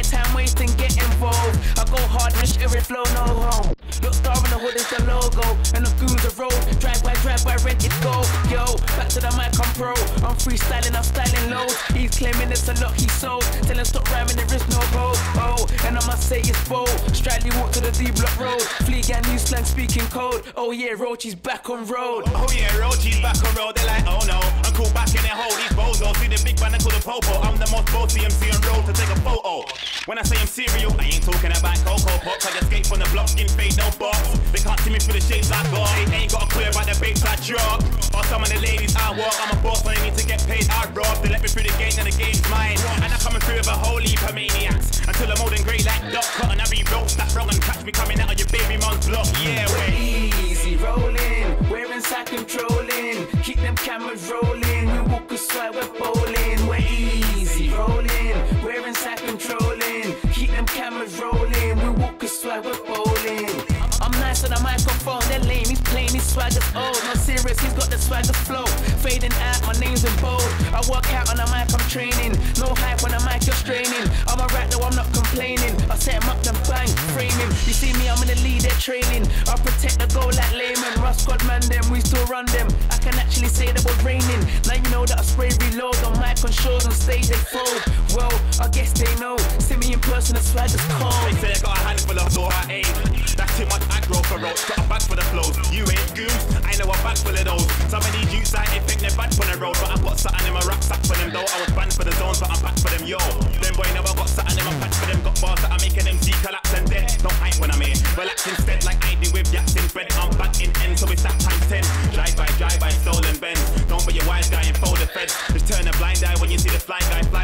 time wasting, get involved. I go hard and shit every flow, no home. Look, star in the hood is the logo, and the goons are road. Drive by, rent it go. Yo, back to the mic, I'm pro. I'm freestyling, I'm styling low. He's claiming it's a lot he sold. Tell him stop rhyming, there is no road. Oh, and I must say it's bold. Stradley walk to the D-block road. Flea gang, new slang, speaking code. Oh yeah, Roachie's back on road. Oh yeah, Roachie's back on road. They're like, oh no, I'm caught back in their hole. These bozos see the big man I call the popo. I'm the most bossy MC on road to take a photo. When I say I'm serial, I ain't talking about Cocoa Pops. I just skate from the block, skin fade, no box. They can't see me for the shapes I got. They ain't got a clue about the babes I drop. Or some of the ladies I walk. I'm a boss, when I need to get paid, I rob. They let me through the gate, and the game's mine. And I'm coming through with a whole heap of maniacs. Until I'm old and grey like Doc Cotton. I be broke, that wrong, and catch me coming out of your baby mom's block. Yeah, we're easy rolling, we're inside controlling. Keep them cameras rolling, we walk a side, we're bowling. We're easy rolling, we're inside controlling. Keep them cameras rolling, we walk a side, we're bowling. I'm nice on the microphone, they're lame, he's plain, his swagger's old. Not serious, he's got the swagger flow. Fading out, my name's in bold. I work out on the mic, I'm training. No hype on the mic, you're straining. I'm a rat though, I'm not complaining. I set him up, then bang, frame him. You see me, I'm in the lead, they're trailing. I protect the goal like layman. Russ God man them, we still run them. I can actually say that we're raining. Now you know that I spray reload on mic, on shows, on stage, they fold. Well, I guess they know. See me in person, the swagger's cold. They say I got a handful of so I ain't. That's too much aggro for roads. Got a bag for the flows. You ain't goons, I know a bag full of those. Some of these youths I ain't think they're bad for the road. But I got something in my rucksack for them though. I was banned for the zones, but I'm back for them, yo. Them boy never got something in my patch for them. Got bars that I'm making them see collapse and dead. Don't hype when I'm here. Relax instead like I do with Yaks in bed. I'm back in end, so it's that times 10. Drive by, stolen Benz. Don't be a wise guy and fold the feds. Just turn a blind eye when you see the fly guy